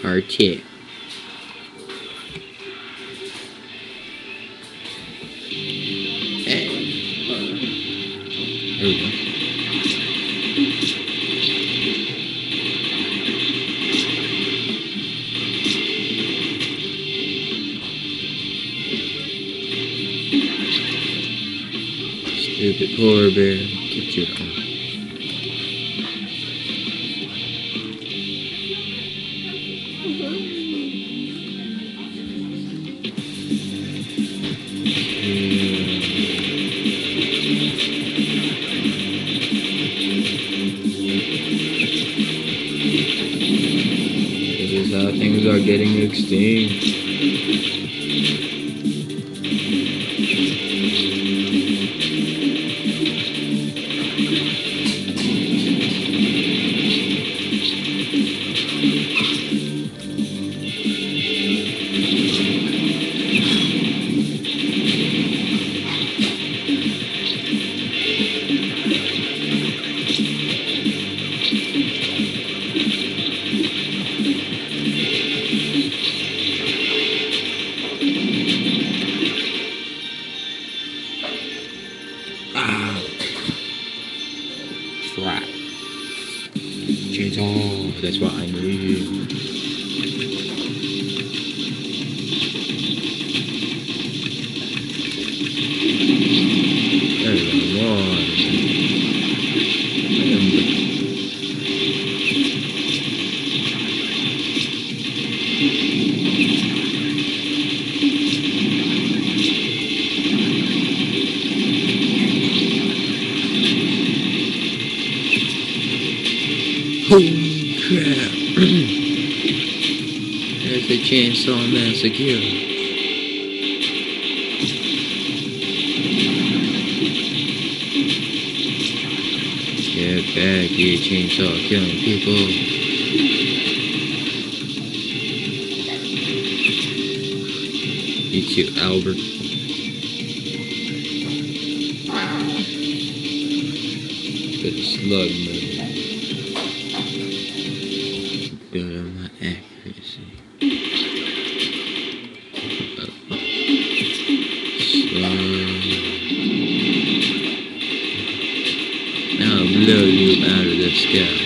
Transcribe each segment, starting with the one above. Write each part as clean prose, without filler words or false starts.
RT. Hey. There we go. Stupid polar bear. Get your own. This is how things are getting extinct. Crap. Chainsaw, that's what I need. There's a lot. Holy crap. There's a chainsaw massacre. Get back, you chainsaw killing people. You too, Albert. Bit of slug murder. Build on my accuracy. Now I'll blow you out of the sky.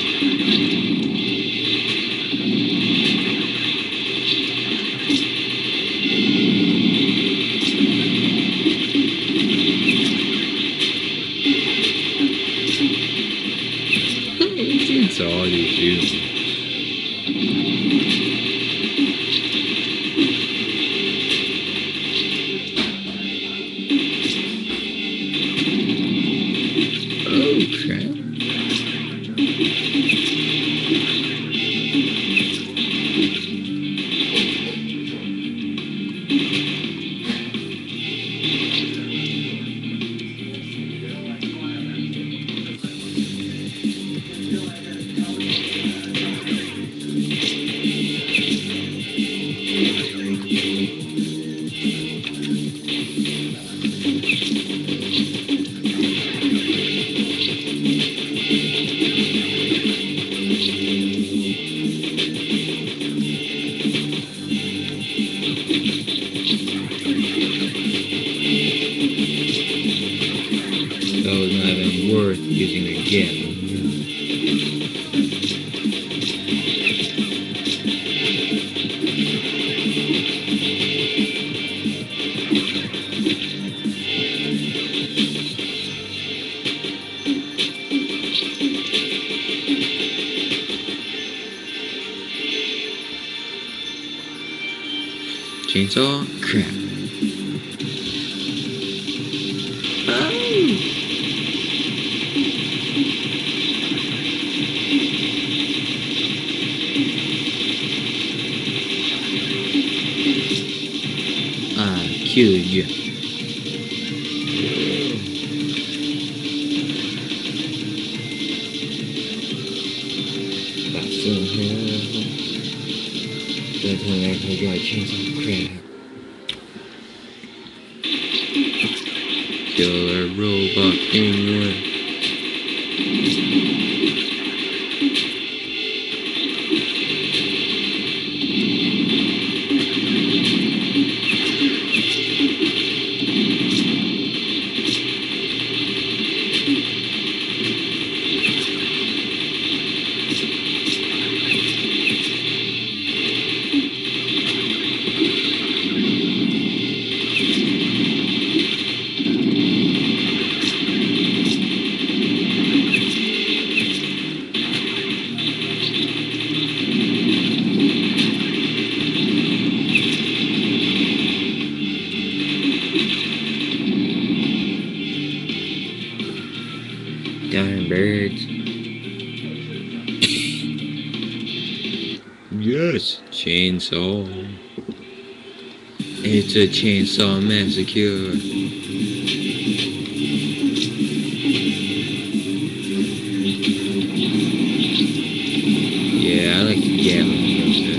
It's all you do. Oh crap. That was not even worth using again. Chainsaw? Crap. Kill you. That's so hell. That time I got chainsaw crap. Killer robot anyway. Yes, chainsaw. It's a chainsaw massacre. Yeah, I like the Gatling guns there.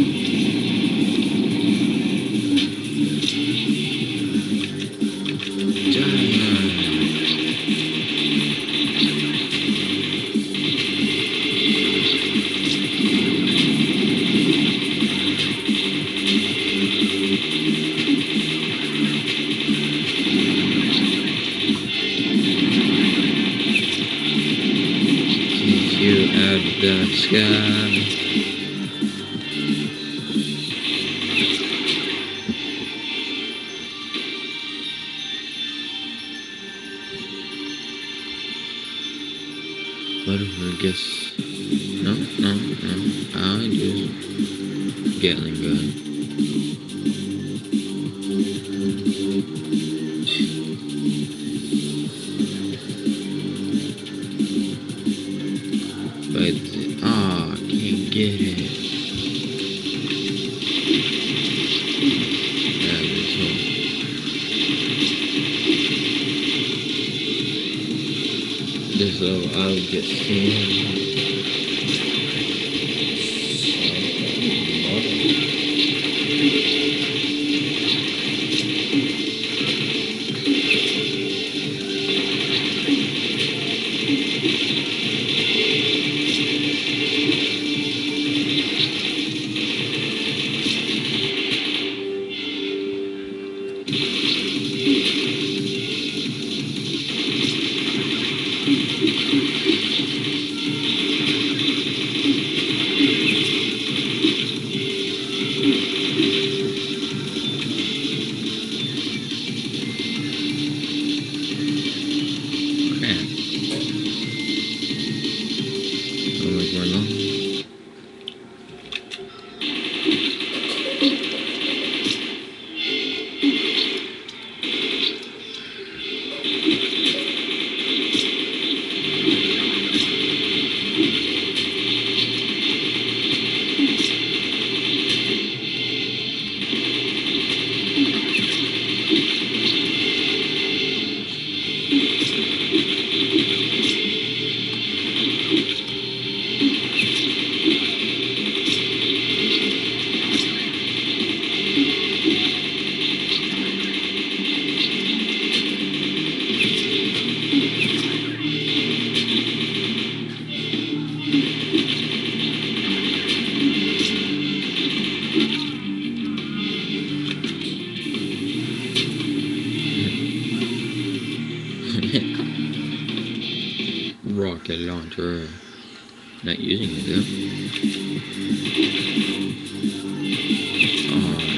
Kick you out of the sky. Whatever, guess. No. I just Gatling gun. But can't get it. That is all. This level I'll get seen. Rocket launcher. Not using it though. Oh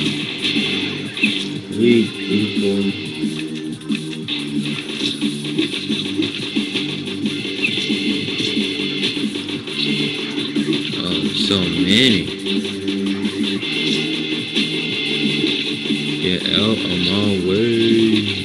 no. We people. Oh, so many. Get out of my way.